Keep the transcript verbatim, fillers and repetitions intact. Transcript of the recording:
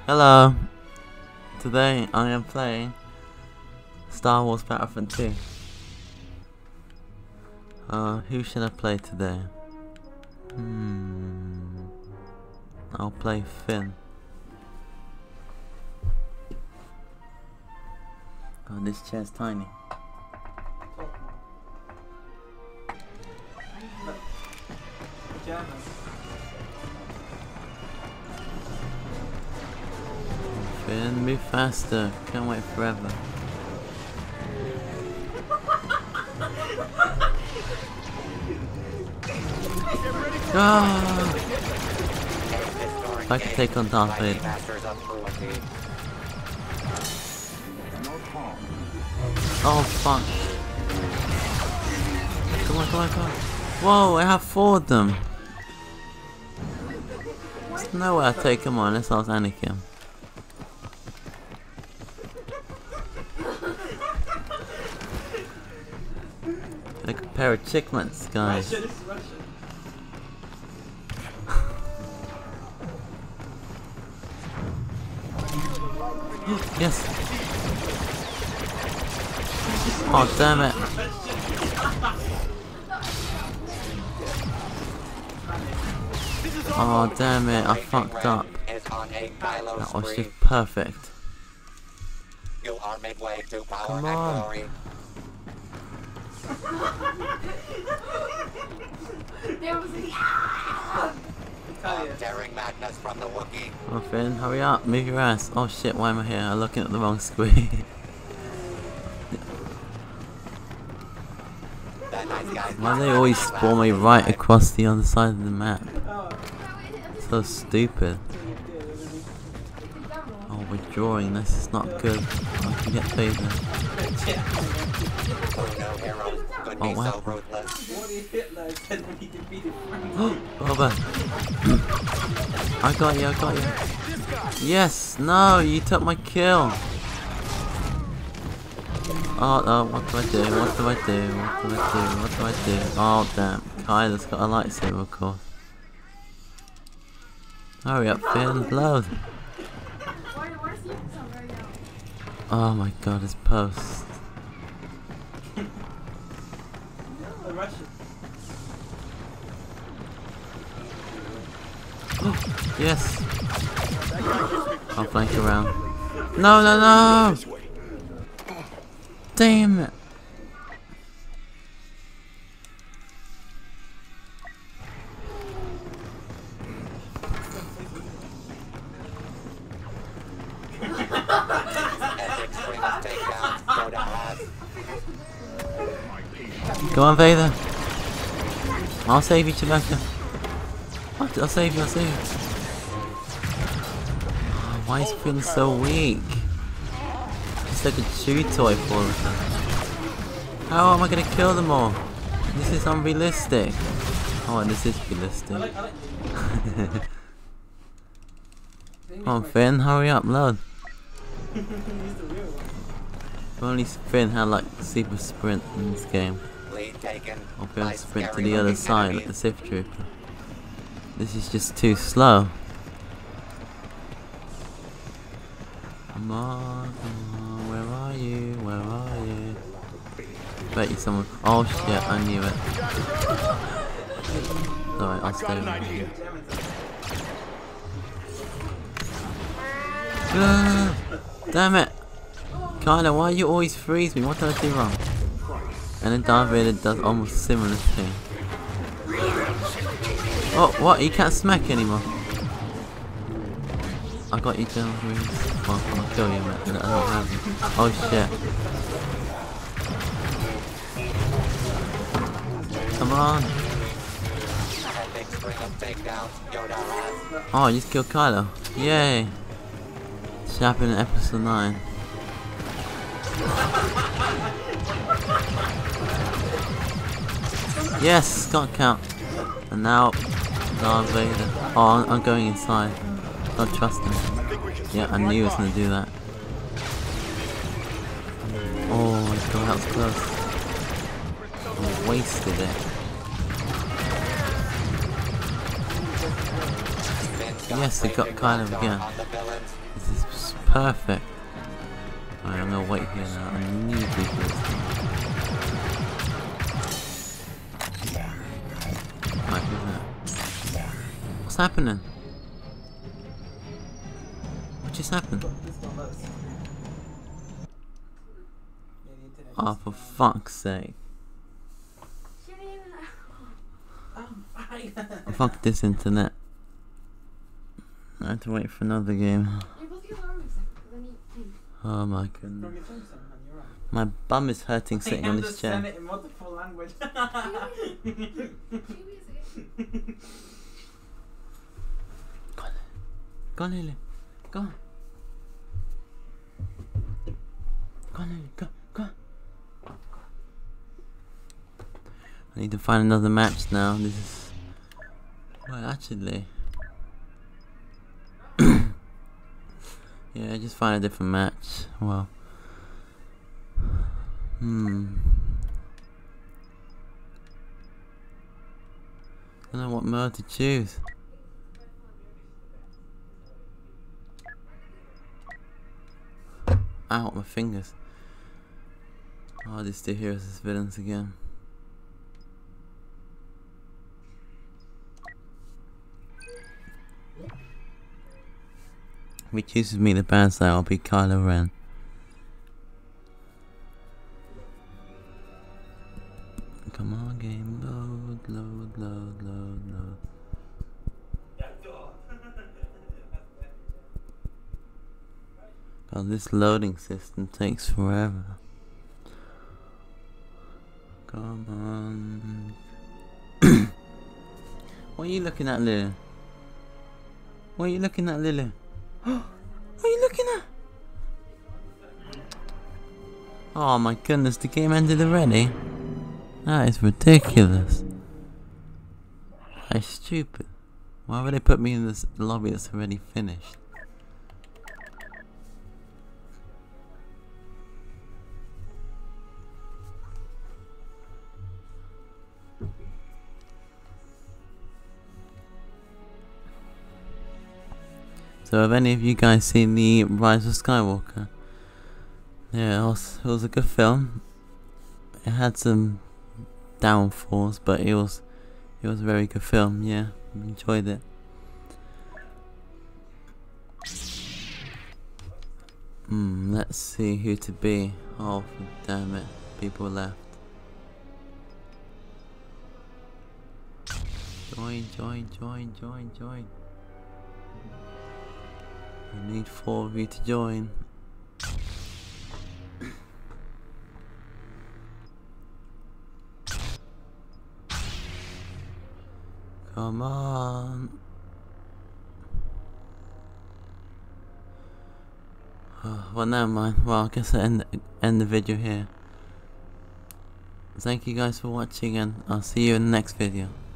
Hello. Today I am playing Star Wars Battlefront two. Uh, who should I play today? Hmm. I'll play Finn. Oh, this chair's tiny. Finn, move faster. Can't wait forever. Ah! If I could take on Darth Vader. Oh fuck. Come on, come on, come on. Whoa, I have four of them. There's no way I'll take them on unless I was Anakin. Like a pair of chicklets, guys. Yes. Oh damn it. Oh damn it, I fucked up. That was just perfect. Come on. Daring madness from the Wookiee. Oh Finn, hurry up, move your ass. Oh shit, why am I here? I'm looking at the wrong screen. Why do they always spawn me right across the other side of the map? So stupid. Oh, we're drawing, this is not good. I can get Vader. Oh wow. Oh man. I got you, I got you. Yes, no, you took my kill. Oh no, what do I do? What do I do? What do I do? What do I do? Oh damn, Kyler's got a lightsaber of course. Hurry up, Finn, load. Oh my god, his post. Yes. I'll flank around. No, no, no! Damn it! Come on, Vader. I'll save you, Chewbacca. I'll, I'll save you, I'll save you. Oh, why is Finn so weak? It's like a chew toy for them. How am I gonna kill them all? This is unrealistic. Oh, this is realistic. Come on, Finn, hurry up, load. If only Finn had like super sprint in this game. I'll be able to sprint to the other side like the Sith Trooper. This is just too slow. Come on, come on, where are you? Where are you? Bet you someone. Oh shit, I knew it. Alright, I'll stay with you. Ah, damn it! Kyler, why you always freeze me? What did I do wrong? And then Darth Vader does almost a similar thing. Oh, what? You can't smack anymore. I got you, General Greens. Well, I'll kill you, man. I don't have you. Oh shit. Come on. Oh, I just killed Kylo. Yay. This happened in episode nine. Yes, got count. And now, Darth Vader. Oh, I'm, I'm going inside. Don't trust him. Yeah, I knew he was gonna do that. Oh my god, that was close. I wasted it. Yes, they got kind of again. This is perfect. Alright, I'm gonna wait here now. I need people. Alright, who's that? What's happening? What just happened? Oh, for fuck's sake. Fuck this internet. I have to wait for another game. Oh my goodness. My bum is hurting sitting on this chair. It in multiple language. Go on, Lily. Go on. Go on, Lily. Go, go on. I need to find another match now. This is... Well, actually... yeah, just find a different match. Well... Hmm... I don't know what mode to choose. Ow, my fingers. Oh, these two heroes as villains again. If he chooses me the bad side, I'll be Kylo Ren. Come on, game, load, load, load, load, load. God, this loading system takes forever. Come on. What are you looking at, Lily? What are you looking at, Lily? What are you looking at? Oh my goodness, the game ended already? That is ridiculous. That is stupid. Why would they put me in this lobby that's already finished? So have any of you guys seen the Rise of Skywalker? Yeah, it was, it was a good film. It had some downfalls, but it was it was a very good film. Yeah, enjoyed it. Hmm, let's see who to be. Oh, damn it, people left. Join, join, join, join, join. I need four of you to join. Come on. Oh, well, never mind. Well, I guess I end, end the video here. Thank you guys for watching, and I'll see you in the next video.